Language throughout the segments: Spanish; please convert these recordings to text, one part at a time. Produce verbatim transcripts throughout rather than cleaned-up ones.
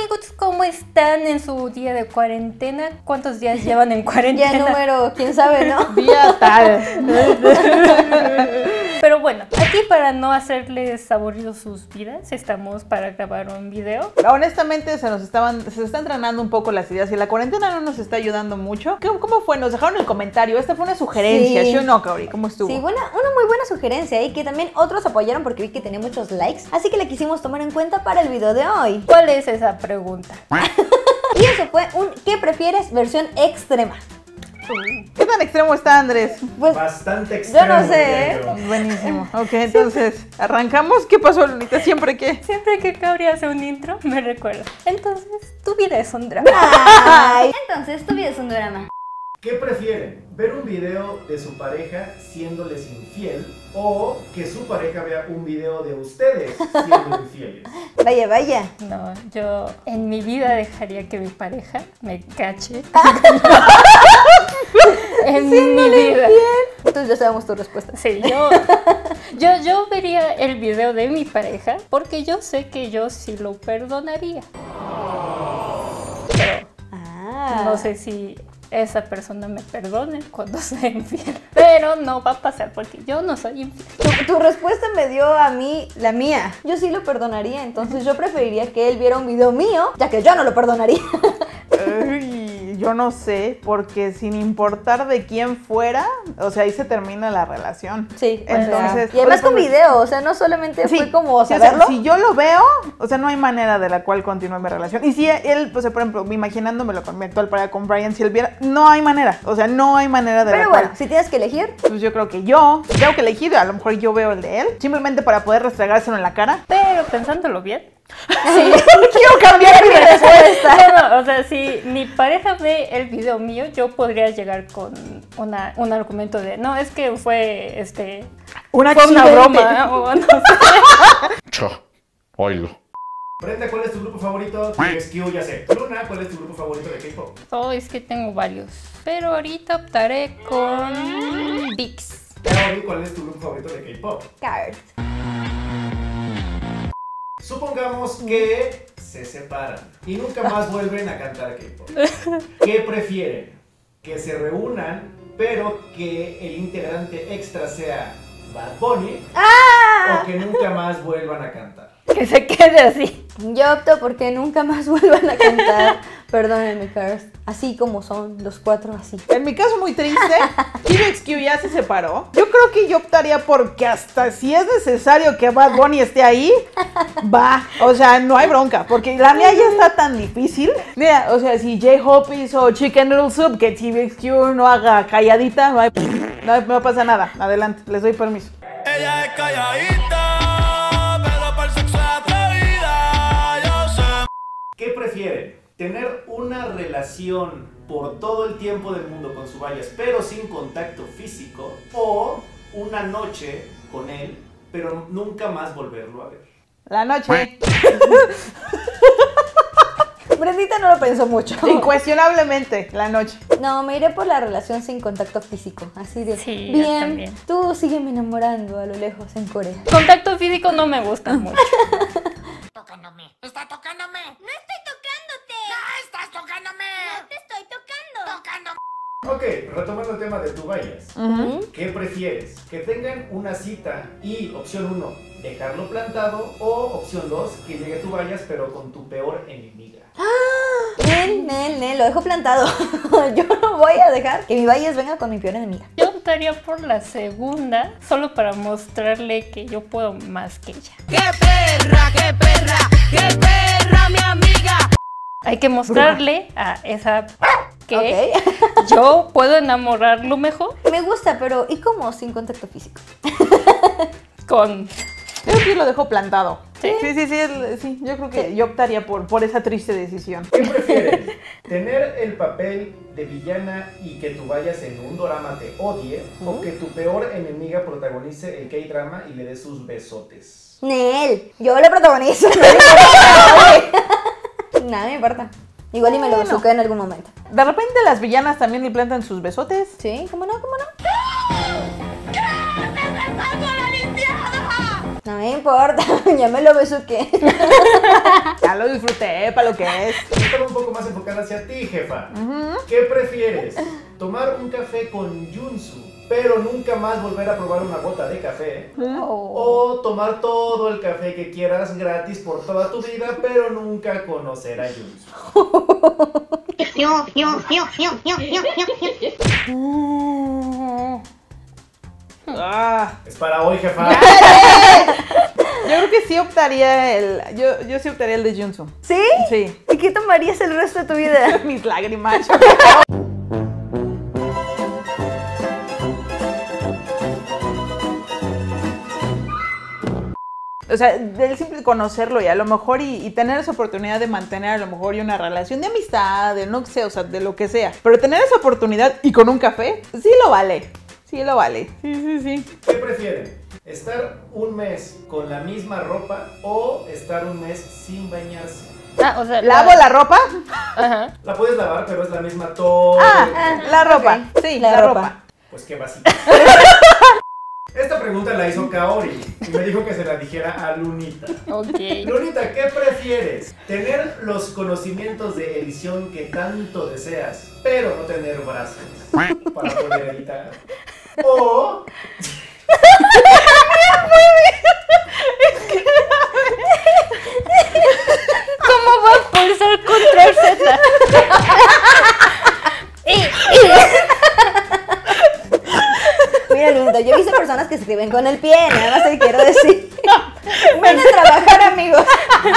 amigos, ¿cómo están en su día de cuarentena? ¿Cuántos días llevan en cuarentena? Ya número, quién sabe, ¿no? Día tal. Pero bueno, aquí para no hacerles aburridos sus vidas, estamos para grabar un video. Honestamente se nos estaban, se están entrenando un poco las ideas y la cuarentena no nos está ayudando mucho. ¿Cómo, cómo fue? Nos dejaron el comentario. Esta fue una sugerencia, ¿sí, Sí. o no, Kaori? ¿Cómo estuvo? Sí, buena, una muy buena sugerencia y que también otros apoyaron porque vi que tenía muchos likes. Así que la quisimos tomar en cuenta para el video de hoy. ¿Cuál es esa pregunta? Y eso fue un ¿qué prefieres? Versión extrema. ¿Qué tan extremo está, Andrés? Pues Bastante extremo. yo no sé, diría ¿eh? yo. Buenísimo. Ok, entonces, ¿arrancamos? ¿Qué pasó, Lunita? ¿Siempre qué? Siempre que Kaori hace un intro, me recuerda. Entonces, tu vida es un drama. Ay. Entonces, tu vida es un drama. ¿Qué prefieren? ¿Ver un video de su pareja siéndoles infiel o que su pareja vea un video de ustedes siendo infieles? Vaya, vaya. No, yo en mi vida dejaría que mi pareja me cache. En mi vida. Entonces ya sabemos tu respuesta. Sí, yo, yo, yo vería el video de mi pareja porque yo sé que yo sí lo perdonaría. Pero Ah. no sé si esa persona me perdone cuando sea infiel. Pero no va a pasar porque yo no soy infiel. Tu, tu respuesta me dio a mí la mía. Yo sí lo perdonaría, entonces yo preferiría que él viera un video mío, ya que yo no lo perdonaría. Uy, yo no sé, porque sin importar de quién fuera, o sea, ahí se termina la relación. Sí, Entonces, y además por con eso- video, o sea, no solamente Sí, fue como sí, o sea, saberlo. si yo lo veo, o sea, no hay manera de la cual continúe mi relación. Y si él, pues, por ejemplo, imaginándomelo con mi actual pareja, con Brian, si él viera, no hay manera, o sea, no hay manera de Pero la bueno, cual. si tienes que elegir, Pues yo creo que yo, tengo que elegir, a lo mejor yo veo el de él, simplemente para poder restregárselo en la cara. Pero pensándolo bien. sí. Quiero cambiar mi respuesta. No, no, o sea, si mi pareja ve el video mío, yo podría llegar con una, un argumento de, no, es que fue, este, Una, fue una accidente. broma, o no sé. Cha, oílo. Brenda, ¿cuál es tu grupo favorito? X Q, ya sé. Luna, ¿cuál es tu grupo favorito de K-pop? Oh, es que tengo varios, pero ahorita optaré con VIX. Kaori, ¿cuál es tu grupo favorito de K-pop? Card. Supongamos que se separan y nunca más vuelven a cantar K-pop. ¿Qué prefieren? ¿Que se reúnan, pero que el integrante extra sea Bad Bunny? ¡Ah! ¿O que nunca más vuelvan a cantar? Que se quede así. Yo opto porque nunca más vuelvan a cantar. Perdónenme, Cars. Así como son los cuatro, así. En mi caso muy triste, T V X Q ya se separó. Yo creo que yo optaría porque hasta si es necesario que Bad Bunny esté ahí, va. O sea, no hay bronca, porque la mía ya está tan difícil. Mira, o sea, si J-Hope hizo Chicken Noodle Soup, que T V X Q no haga calladita, no, hay- no, no pasa nada. Adelante, les doy permiso. Ella es calladita, pero para el sexo es atrevida, yo sé. ¿Qué prefieren? ¿Tener una relación por todo el tiempo del mundo con su vallas, pero sin contacto físico? ¿O una noche con él, pero nunca más volverlo a ver? La noche, Brendita no lo pensó mucho. incuestionablemente, la noche. No, me iré por la relación sin contacto físico. Así de Sí, yo bien. también. Tú sígueme enamorando a lo lejos en Corea. Contacto físico no me gusta mucho. Tocándome. ¿Está tocándome? No estoy tocándote. No estás tocándome. No te estoy tocando. Tocándome. Ok, retomando el tema de tu vallas. Ujú. ¿Qué prefieres? ¿Que tengan una cita y opción uno, dejarlo plantado? O opción dos, que llegue tu vallas pero con tu peor enemiga. Nel, Nel, Nel, lo dejo plantado. Yo no voy a dejar que mi Valles venga con mi peor enemiga. Yo optaría por la segunda, solo para mostrarle que yo puedo más que ella. ¡Qué perra, qué perra, qué perra, mi amiga! Hay que mostrarle a esa que Ok. yo puedo enamorarlo mejor Me gusta, pero ¿y cómo sin contacto físico? con... Yo sí lo dejo plantado. ¿Sí? Sí, sí, sí, el- sí, yo creo que yo optaría por, por esa triste decisión. ¿Qué prefieren? ¿Tener el papel de villana y que tu vallas en un drama te odie? ¿O que tu peor enemiga protagonice el K-drama y le dé sus besotes? Nel, yo le protagonizo. Nada me importa. Igual y me lo Bueno. besuqué en algún momento. De repente las villanas también le plantan sus besotes. Sí, ¿cómo no? ¿Cómo no? No me importa, ya me lo besuqué. Ya lo disfruté para lo que es. Estaba un poco más enfocada hacia ti, jefa. ¿Qué prefieres? ¿Tomar un café con Junsu, pero nunca más volver a probar una gota de café? Oh. ¿O tomar todo el café que quieras gratis por toda tu vida, pero nunca conocer a Junsu? Ah. Es para hoy, jefa. Yo creo que sí optaría el. Yo, yo sí optaría el de Junsu. ¿Sí? Sí. ¿Y qué tomarías el resto de tu vida? Mis lágrimas. O sea, del simple conocerlo y a lo mejor y, y tener esa oportunidad de mantener a lo mejor y una relación de amistad, de no sé, o sea, de lo que sea. Pero tener esa oportunidad y con un café, sí lo vale. Sí lo vale. Sí, sí, sí. ¿Qué prefieren? ¿Estar un mes con la misma ropa o estar un mes sin bañarse? Ah, o sea, ¿Lavo la ropa? Ajá. La puedes lavar, pero es la misma todo. Ah, el tiempo. la ropa. Sí, La la, ropa. ropa. Pues qué básico. Esta pregunta la hizo Kaori y me dijo que se la dijera a Lunita. Ok. Lunita, ¿qué prefieres? ¿Tener los conocimientos de edición que tanto deseas, pero no tener brazos para poder editar? ¿O ¿Cómo va a pulsar control Z? Mira, Lunita, yo he visto personas que escriben con el pie, nada más te quiero decir. Ven a trabajar, amigos.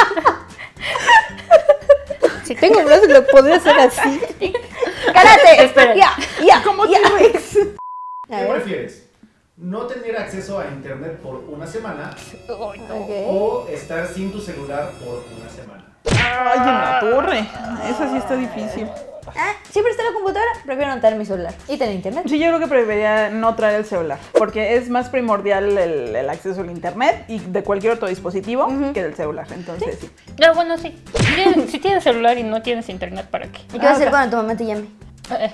Si tengo brazos lo podría hacer así. ¡Cálate! Espera. Ya, ya, ¿Cómo ya. T-Rex? A qué ver. prefieres? ¿No tener acceso a internet por una semana Ay, no. Ok. o estar sin tu celular por una semana? Ay, en la torre. Esa sí está difícil. Ah, siempre está la computadora, prefiero no tener mi celular y tener internet. Sí, yo creo que preferiría no traer el celular, porque es más primordial el, el acceso al internet y de cualquier otro dispositivo que del celular. Entonces, sí. No, bueno, sí. Si tienes, si tienes celular y no tienes internet, ¿para qué? ¿Y qué vas a hacer Ah, cuando tu mamá te llame? Eh,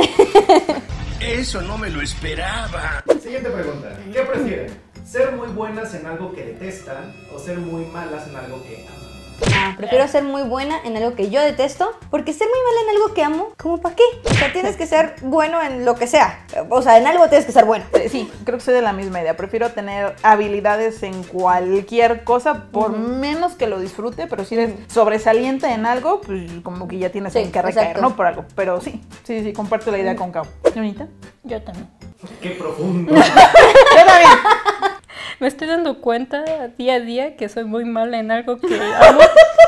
Eso no me lo esperaba. Siguiente pregunta. ¿Qué prefieren? ¿Ser muy buenas en algo que detestan o ser muy malas en algo que aman? Ah, prefiero ser muy buena en algo que yo detesto, porque ser muy mala en algo que amo, ¿cómo para qué? O sea, tienes que ser bueno en lo que sea. O sea, en algo tienes que ser bueno. Eh, Sí, creo que soy de la misma idea. Prefiero tener habilidades en cualquier cosa, por menos que lo disfrute, pero si eres sobresaliente en algo, pues como que ya tienes Sí, en qué recaer, exacto. ¿no? Por algo. Pero sí, sí, sí, comparto la idea con Cao. ¿Bonita? yo también. ¡Qué profundo! Yo también. Me estoy dando cuenta día a día que soy muy mala en algo que amo.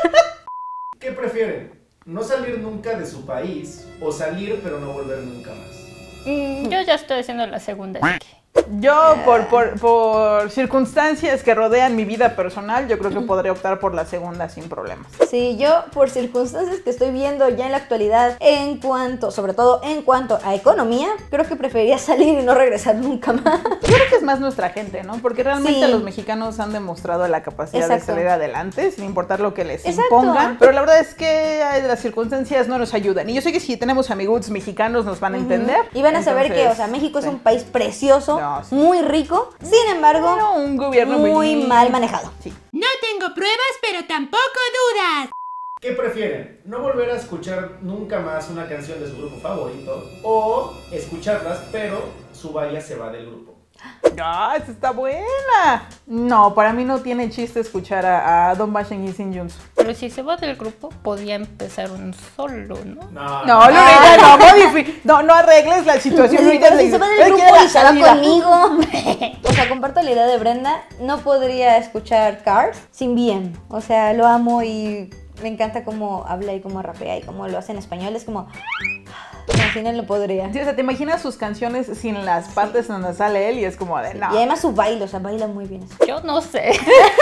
¿Qué prefieren? ¿No salir nunca de su país o salir pero no volver nunca más? Mm, Yo ya estoy haciendo la segunda. así que- Yo, por, por, por circunstancias que rodean mi vida personal, yo creo que podría optar por la segunda sin problemas. Sí, yo por circunstancias que estoy viendo ya en la actualidad, en cuanto, sobre todo en cuanto a economía, creo que preferiría salir y no regresar nunca más. Yo creo que es más nuestra gente, ¿no? Porque realmente Sí. los mexicanos han demostrado la capacidad Exacto. de salir adelante, sin importar lo que les Exacto. impongan. Pero la verdad es que ay, las circunstancias no nos ayudan. Y yo sé que si tenemos amigos mexicanos nos van a entender. Y van a saber que, Entonces, o sea, México sí. es un país precioso, No, sí. muy rico, sin embargo, Pero un gobierno muy, muy mal manejado. Sí. No tengo pruebas, pero tampoco dudas. ¿Qué prefieren? ¿No volver a escuchar nunca más una canción de su grupo favorito o escucharlas pero su valla se va del grupo? ¡Ah, esa está buena! No, para mí no tiene chiste escuchar a, a Don Bashen y Sin Junsu. Pero si se va del grupo, podía empezar un solo, ¿no? No, No, Lorena, no, modifi- no, no arregles la situación. Sí, Lorena, pero le- si se va él del grupo quiere la y se va salida. conmigo. O sea, comparto la idea de Brenda. No podría escuchar Cars sin B M. O sea, lo amo y me encanta cómo habla y cómo rapea y cómo lo hace en español. Es como... No, si no lo podría. Sí, o sea, te imaginas sus canciones sin las partes en donde sale él y es como de no. Y además su baile, o sea, baila muy bien. Yo no sé.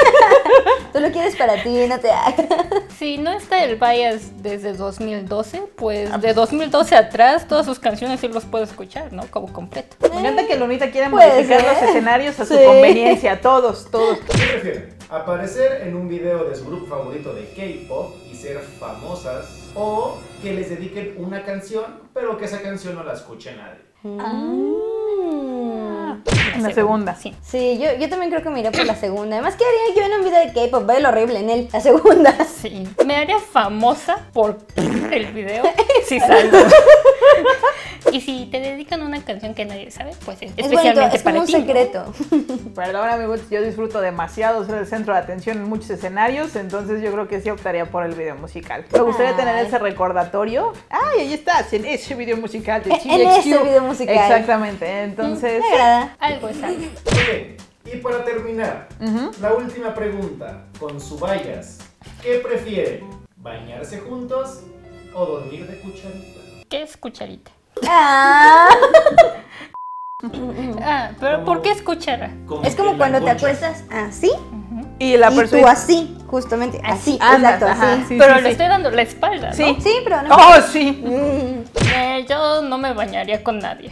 Tú lo quieres para ti, no te hagas. Si no está el Bias desde dos mil doce, pues de dos mil doce atrás todas sus canciones sí los puedo escuchar, ¿no? Como completo. Me encanta que Lunita quiere Puede modificar ser. los escenarios a su Sí. conveniencia, todos, todos. ¿Qué prefieren? ¿Aparecer en un video de su grupo favorito de K-pop y ser famosas? ¿O que les dediquen una canción pero que esa canción no la escuche nadie? Mm. En la segunda. Sí. Sí, yo, yo también creo que me iré por la segunda. Además, ¿qué haría yo en un video de K-pop? Ve lo horrible en él. La segunda. Sí. Me haría famosa por el video si salgo. Y si te dedican una canción que nadie sabe, pues es, Es especialmente bonito, es para como un ti, ¿no? secreto. Perdón, amigos, yo disfruto demasiado ser el centro de atención en muchos escenarios, entonces yo creo que sí optaría por el video musical. Me gustaría Ay. tener ese recordatorio. Ay, ahí estás, en ese video musical de En T X Q. ese video musical. Exactamente, entonces... Me agrada. Algo es algo. Ok, y para terminar, Ujú. la última pregunta. Con su vallas, ¿qué prefieren? ¿Bañarse juntos o dormir de cucharita? ¿Qué es cucharita? Ah. Ah, pero ¿por qué es cuchara? Es como que cuando la te concha. acuestas así Y la y persona... tú así, justamente. Así, Andas, exacto, ajá, así. sí, pero sí, le sí. estoy dando la espalda, ¿no? Sí. Sí, pero no. Oh, sí. Mm. Eh, yo no me bañaría con nadie.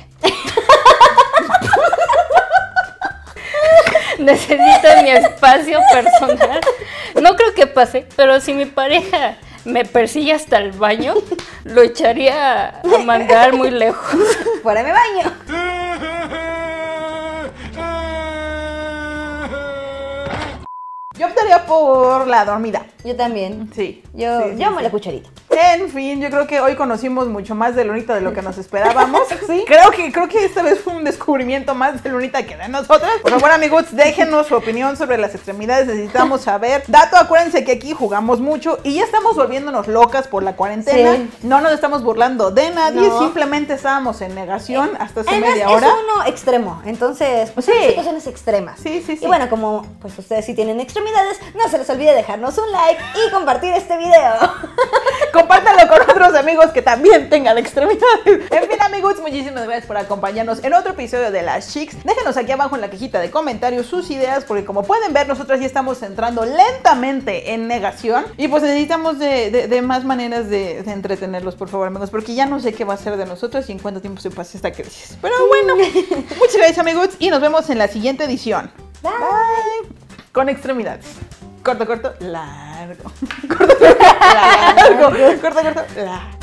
Necesito mi espacio personal. No creo que pase, pero si mi pareja me persigue hasta el baño, lo echaría a mandar muy lejos. Fuera me baño. Yo optaría por la dormida. Yo también. Sí. Yo, sí, sí, yo amo sí. la cucharita. En fin, yo creo que hoy conocimos mucho más de Lunita de lo que nos esperábamos. Sí. Creo que, creo que esta vez fue un descubrimiento más de Lunita que de nosotras. Por favor, amigos, déjenos su opinión sobre las extremidades. Necesitamos saber. Dato, acuérdense que aquí jugamos mucho y ya estamos volviéndonos locas por la cuarentena. Sí. No nos estamos burlando de nadie, No. simplemente estábamos en negación hasta hace Además, media es hora. uno extremo, entonces, pues Sí. son situaciones extremas. Sí, sí, sí. Y bueno, como pues ustedes sí tienen extremidades, no se les olvide dejarnos un like y compartir este video. Compártanlo con otros amigos que también tengan extremidades. En fin, amigos, muchísimas gracias por acompañarnos en otro episodio de Las Chicks. Déjenos aquí abajo en la cajita de comentarios sus ideas, porque como pueden ver, nosotras ya estamos entrando lentamente en negación. Y pues necesitamos de, de, de más maneras de, de entretenerlos, por favor, amigos, porque ya no sé qué va a ser de nosotros y en cuánto tiempo se pase esta crisis. Pero bueno, muchas gracias, amigos, y nos vemos en la siguiente edición. Bye. Bye. Con extremidades. Corto, corto, largo. Corto, corto, largo. Corto, corto, largo.